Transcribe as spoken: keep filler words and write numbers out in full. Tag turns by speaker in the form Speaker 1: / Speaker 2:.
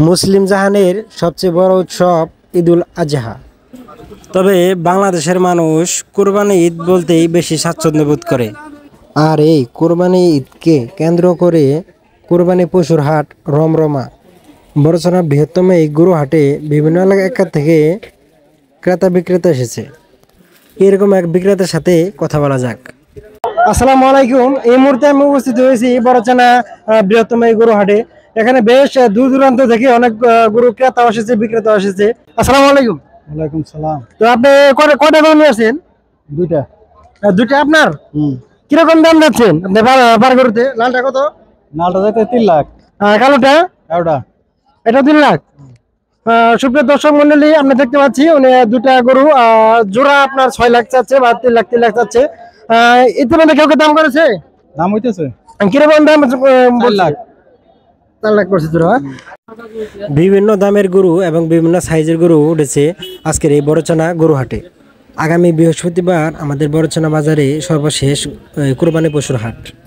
Speaker 1: মুসলিম জাহানের সবচেয়ে বড় উৎসব ঈদুল আজহা। তবে বাংলাদেশের মানুষ কোরবানি ঈদ বলতেই বেশি স্বাচ্ছন্দ্য বোধ করে। আর এই কোরবানি ঈদকে কেন্দ্র করে কোরবানি পশুর হাট রমরমা। বড়চনা বৃহত্তম এই গরু হাটে বিভিন্ন এলাকা থেকে ক্রেতা বিক্রেতা এসেছে। এরকম এক বিক্রেতার সাথে কথা বলা যাক। আসসালামু আলাইকুম। এই মুহূর্তে আমি উপস্থিত হয়েছি বড়চনা বৃহত্তম এই গরু হাটে। এখানে বেশ দূর দূরান্ত থেকে অনেক গরু ক্রেতা এসেছে, বিক্রেতা এসেছে। আসসালামু আলাইকুম।
Speaker 2: ওয়ালাইকুম সালাম।
Speaker 1: তো আপনি কয়টা কয়টা গরু নিয়ে আসছেন?
Speaker 2: দুইটা।
Speaker 1: দুইটা আপনার?
Speaker 2: হুম।
Speaker 1: কিরকম দাম যাচ্ছেন আপনি বার গরুতে? লালটা কত?
Speaker 2: লালটা যাইতে তিন লাখ।
Speaker 1: আর কালোটা?
Speaker 2: কালোটা
Speaker 1: এটা তিন লাখ। সুপ্রিয় দর্শক মন্ডলী, আমরা দেখতে পাচ্ছি উনি দুটা গরু জোড়া আপনার ছয় লাখ চাচ্ছে বা তিন লাখ তিন লাখ চাচ্ছে। ইতিমধ্যে কেউ দাম করেছে?
Speaker 2: দাম হইতেছে
Speaker 1: কিরকম দাম?
Speaker 2: চার লাখ।
Speaker 1: চার লাখ করছে জোড়া। বিভিন্ন দামের গরু এবং বিভিন্ন সাইজের গরু উঠেছে আজকের এই বড়চনা গরু হাটে। আগামী বৃহস্পতিবার আমাদের বড়চনা বাজারে সর্বশেষ কোরবানি পশুর হাট।